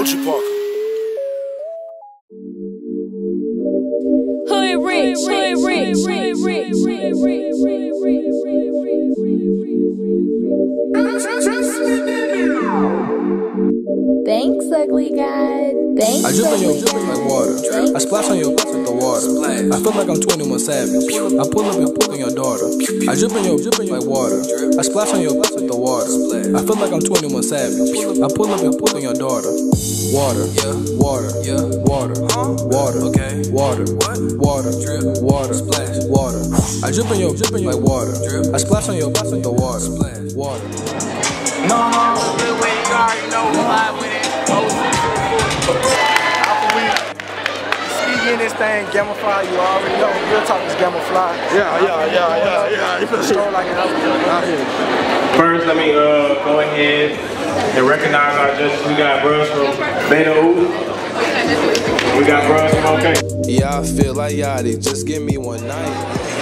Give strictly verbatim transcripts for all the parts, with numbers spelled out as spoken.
O G Parker. Hood rich, hood rich, hood rich, hood rich, hood rich. Thanks, ugly guy. Thanks, I drip on your ugly drip like water. I splash on your with the water. I feel like I'm twenty-one Savage. I pull up and pull on your daughter. I drip on your drip like water. I splash on your with the water. I feel like I'm twenty-one Savage. I pull up and pull on your daughter. Water, yeah, water, yeah, water, water, okay, water, what, water, drip, water, splash, water. I drip on your drip like water. I splash on your with the water. Water. No, no, good way, you already know who live with it. Alpha Week. Ski in this thing, Gamify, you already know. Real talk is Gamify. Yeah, yeah, yeah, yeah, yeah. You feel Stroll like an out here. First, let me uh, go ahead and recognize our judges. We got bros from Beta U. We got bros from OK. Yeah, I feel like Yachty. Just give me one night.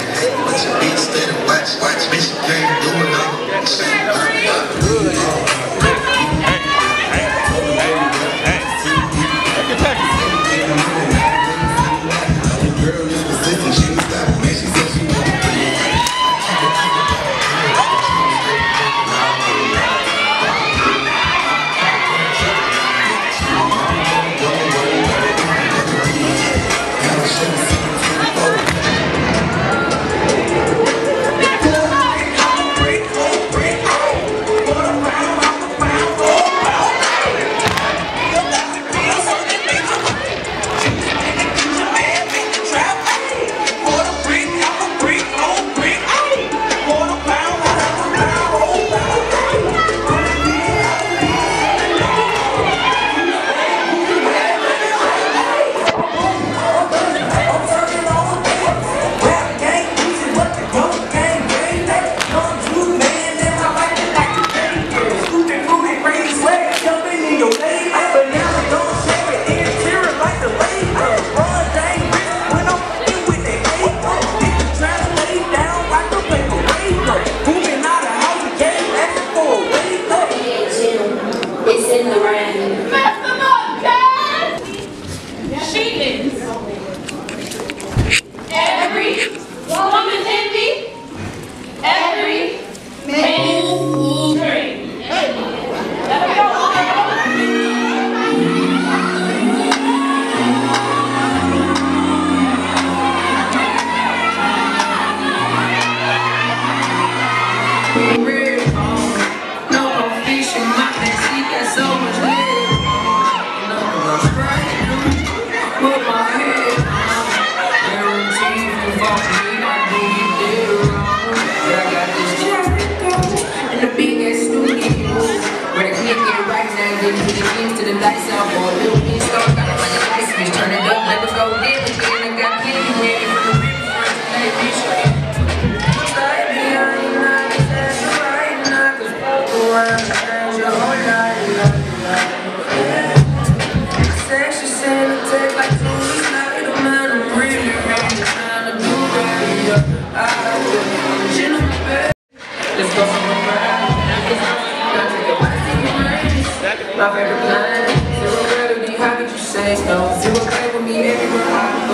My favorite line, zero gravity, how could you say no? Zero play with me everywhere I go.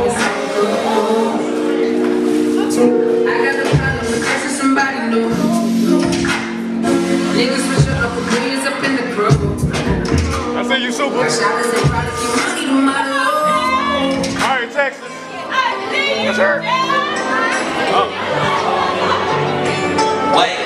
I got the problem with catching somebody new. Niggas switch up for millions up in the group. I say you super. My shotters and products keep money to my low. Alright, Texas. That's her. Oh. Wait.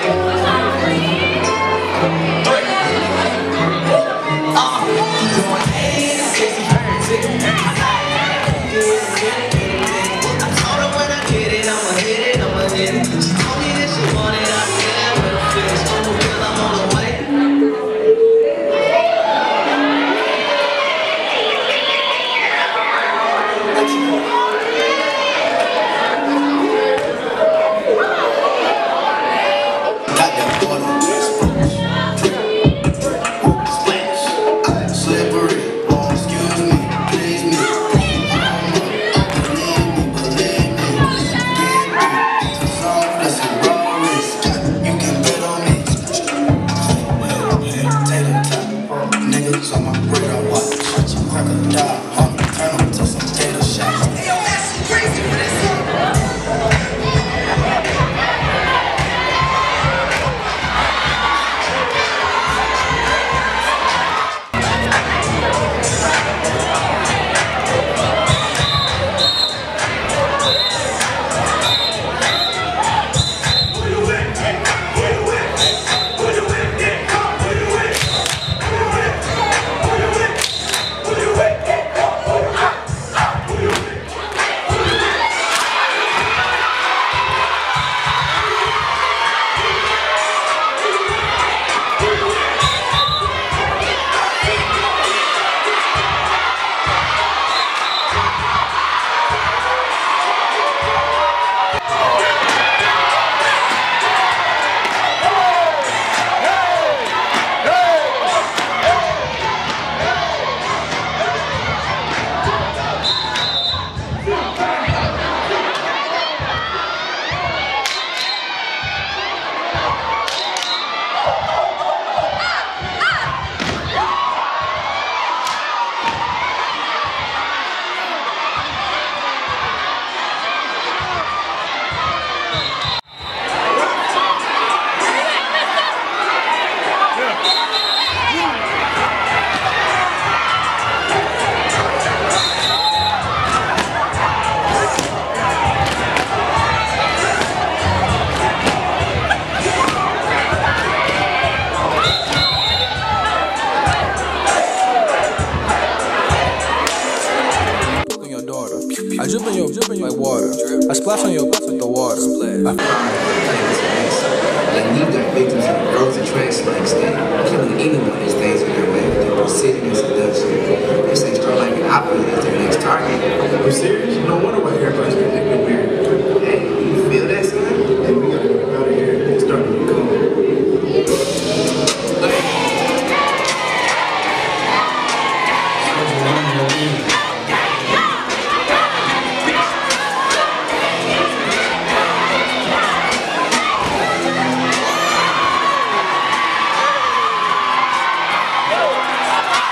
They leave their victims in a frozen trance like state, killing anyone that stays in their way with their precision and seduction. They say Starlight Opera is their next target. I'm serious? No wonder why everybody's been acting weird. Hey, you feel that, son? Hey, we gotta get out of here. It's starting to be cold.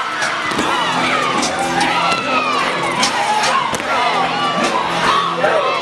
Hey!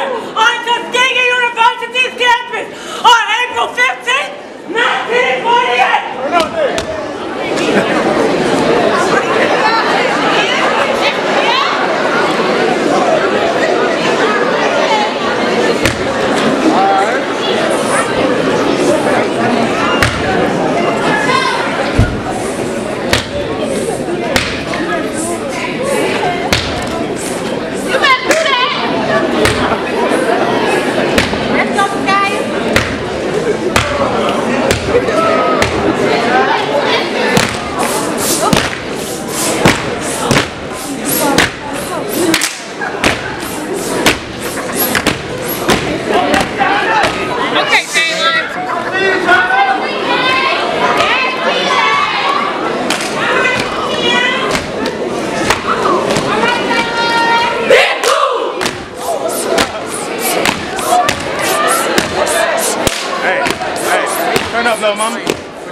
here on Tuskegee University's campus on April fifteenth, nineteen forty-eight. Turn up, little mama.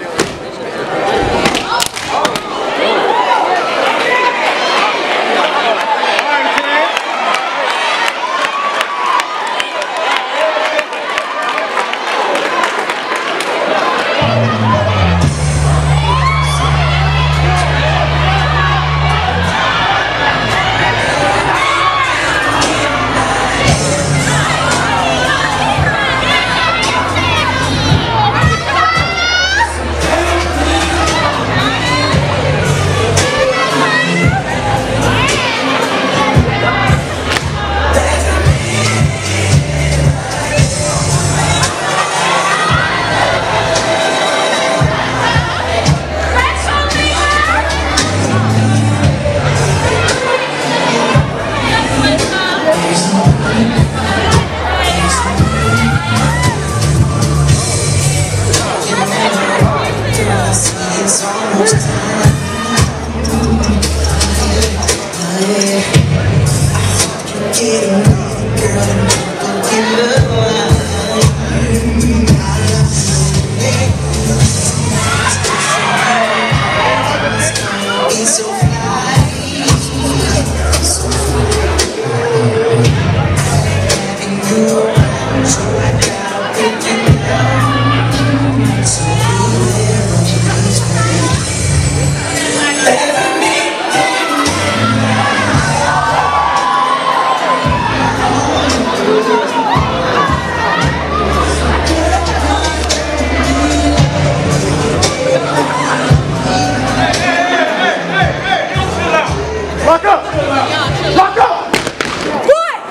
Lock up! Lock up! What?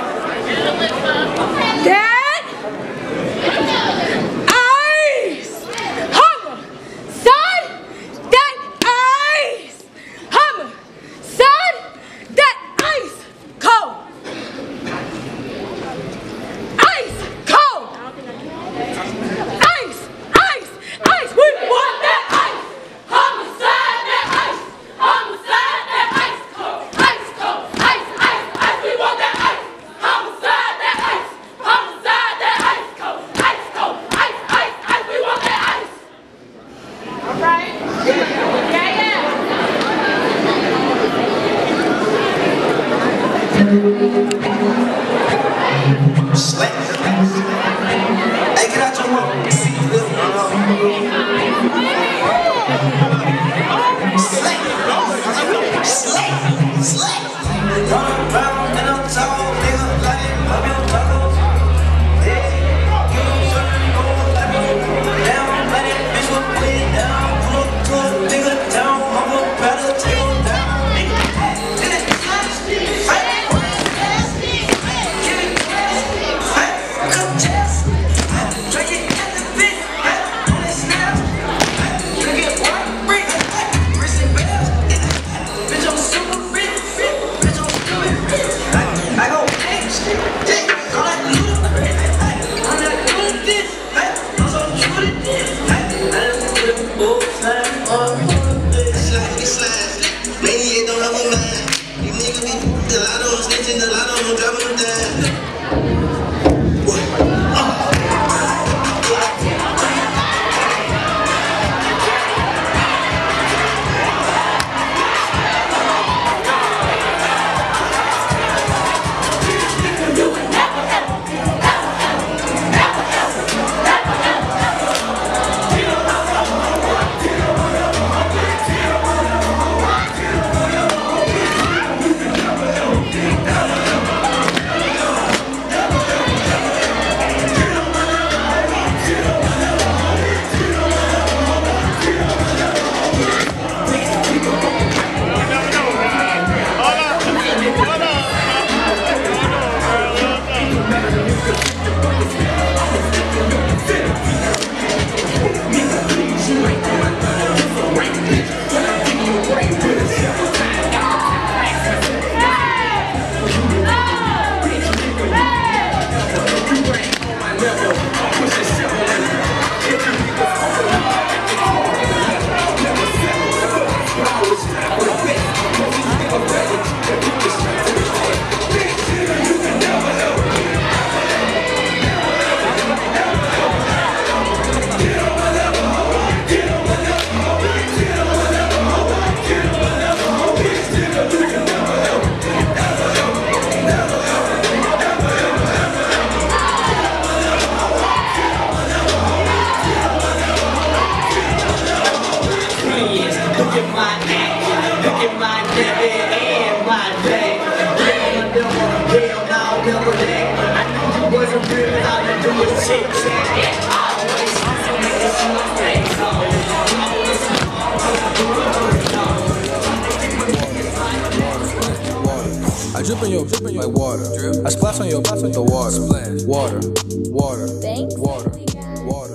Dad? Ice! Hummer! Son! That ice! Hummer! Son! That ice! Cold! Ice! Cold! Ice! Ice! Ice! We want that ice! Homicide that ice! Homicide that ice! Ice cold, ice, ice, ice, we want that ice. Homicide that ice, homicide that ice cold, ice cold, ice, ice, ice, we want that ice. All right. Yeah, yeah. Slap. Hey, get out your mouth. Slap. Slap. Slap. Run around in a tall nigga like I'm your taco. Yeah, you certain go like a down, like that bitch look way down. Pull up to a nigga down, I'm a better take him down. Nigga, hey, hey, I drip in your drip in your like water. Drip. I splash on your splash on the water. Splash. Water. Water. Thanks. Water. Water.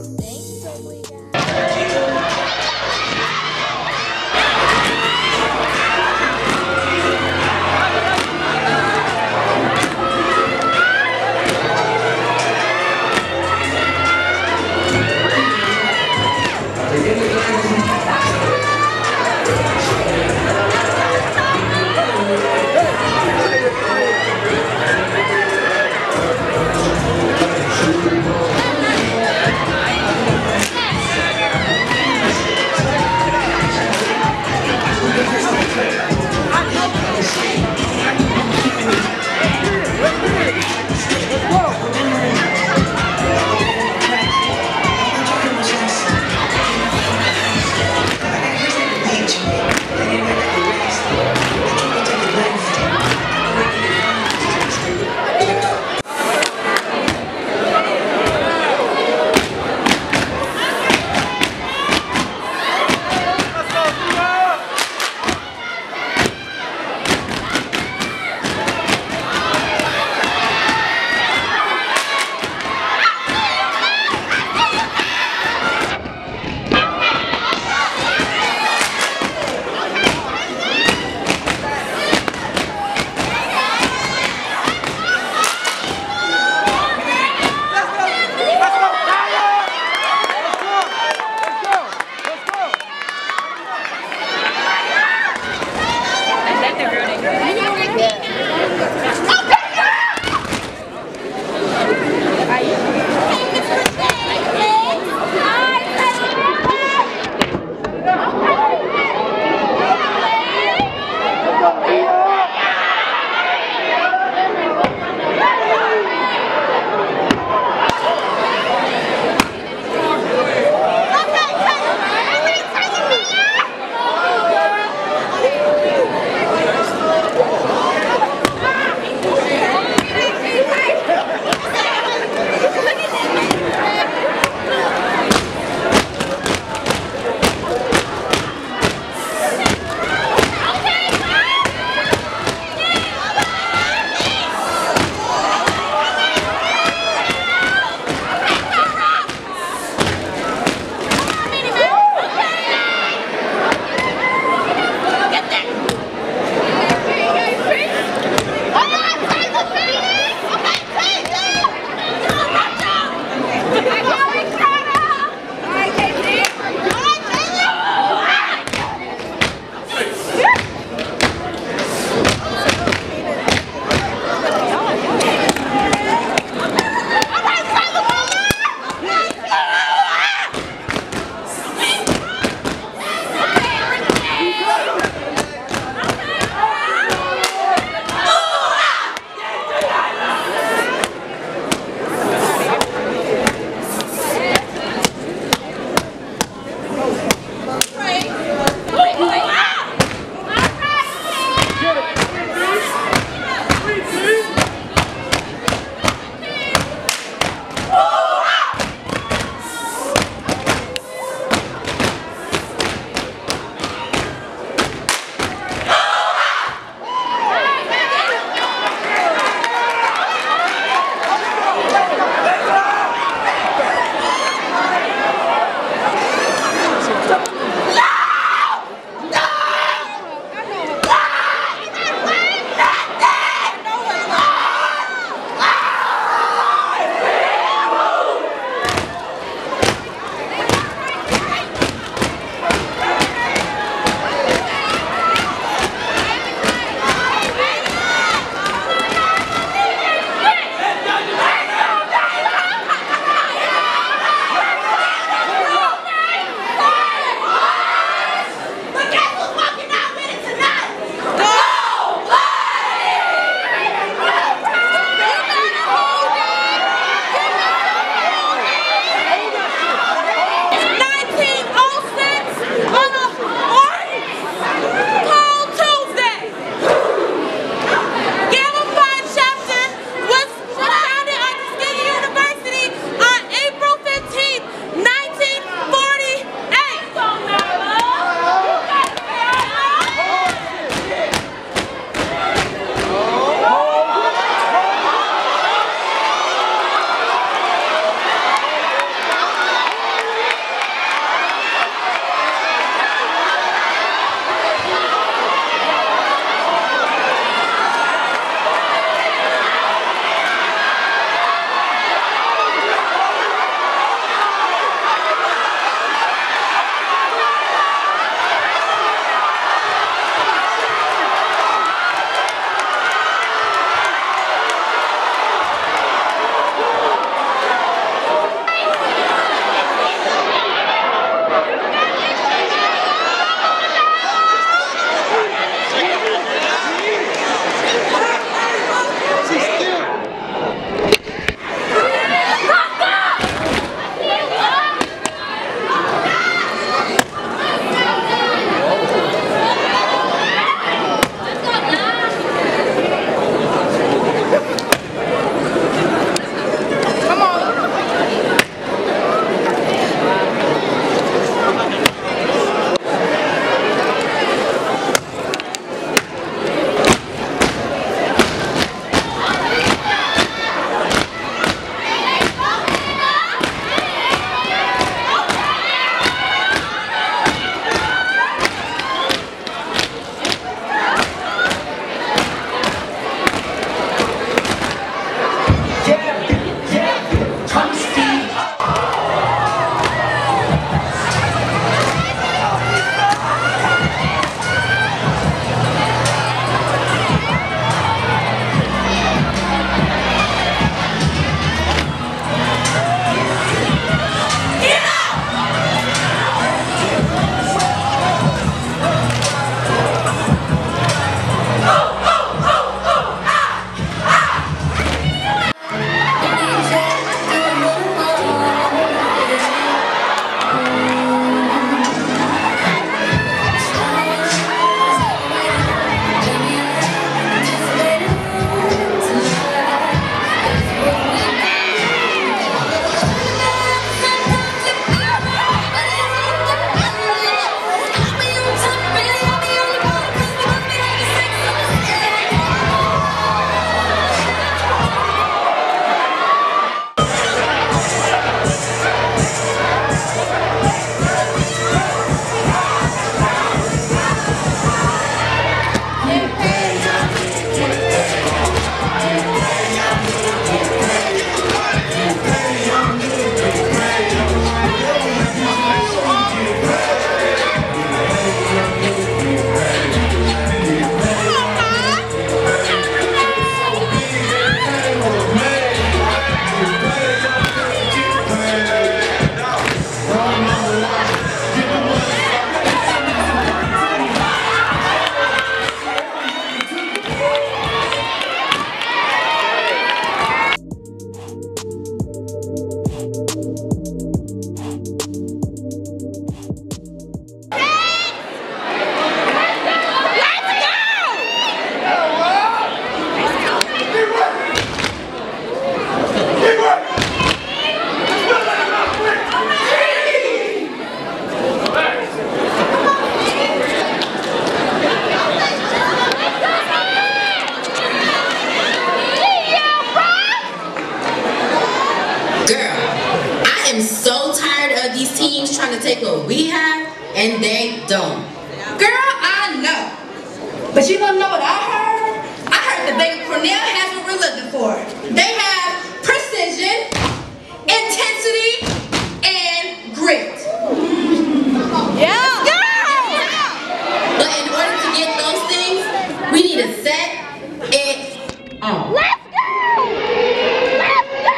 am so tired of these teens trying to take what we have and they don't. Girl, I know. But you wanna know what I heard? I heard that Baker Cornell has what we're looking for. They have precision, intensity, and grit. Yeah. But in order to get those things, we need to set it on. Let's go! Let's go!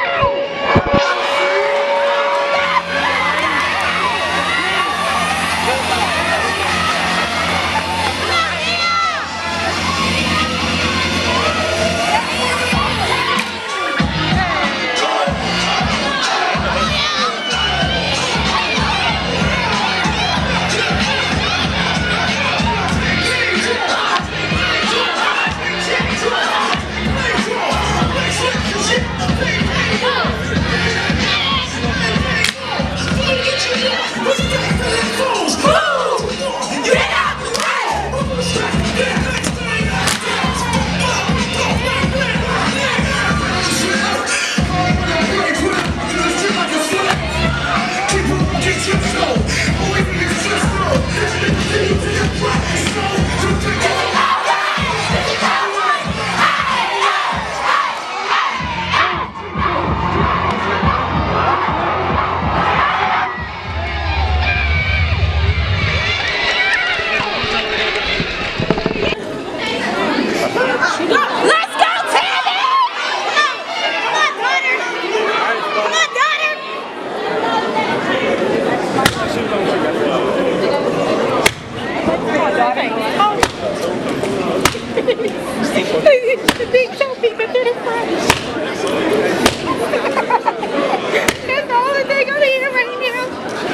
That's the only thing I'm hearing right now.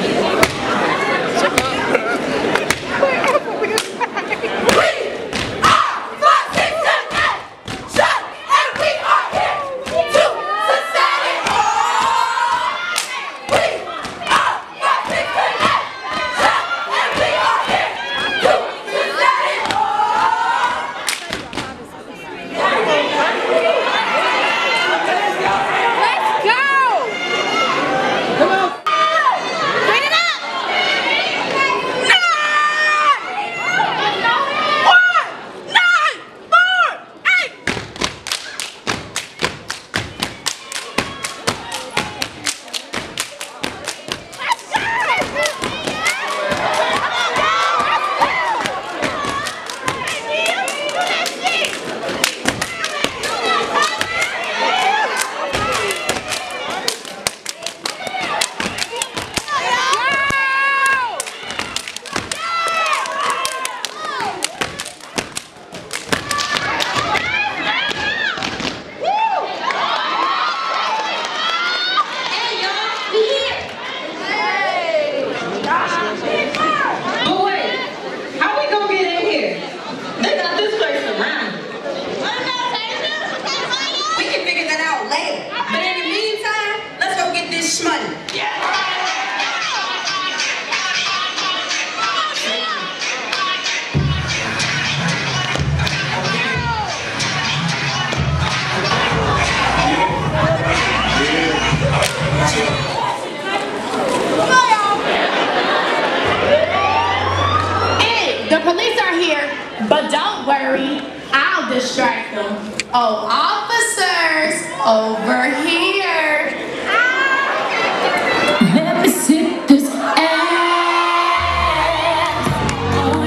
But don't worry, I'll distract them. Oh, officers, over here. Let me sit this ass. Oh,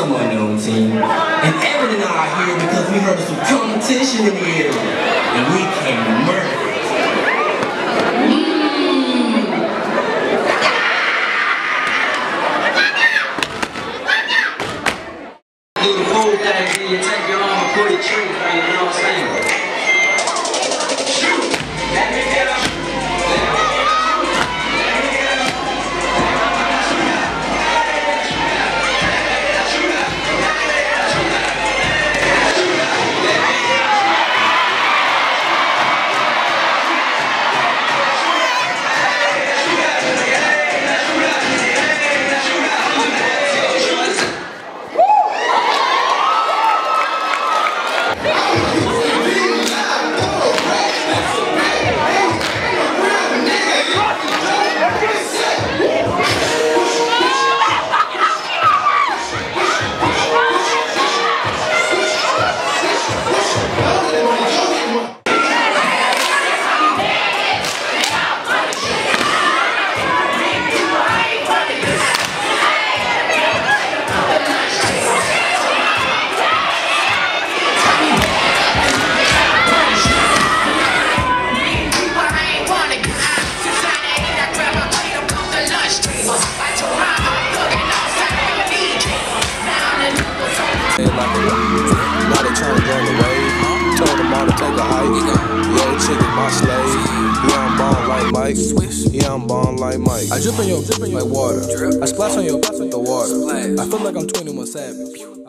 so money on the team. And Evan and I are here because we heard of some competition in the area. And we came to murder. Do the cool thing, then you take your arm and put it tree, you know what I'm saying? Shoot! Let me get up! Now they tryna join the wave. Told them all to take a hike. Yo, chick is my slave. Yeah, I'm born like Mike. Yeah, I'm born like Mike. I drip in your drip in like water. I splash on your with the water. I feel like I'm twenty-one Savage.